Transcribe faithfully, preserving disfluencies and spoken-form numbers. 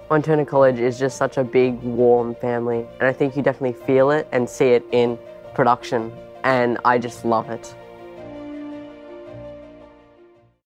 Wantirna College is just such a big, warm family, and I think you definitely feel it and see it in production, and I just love it.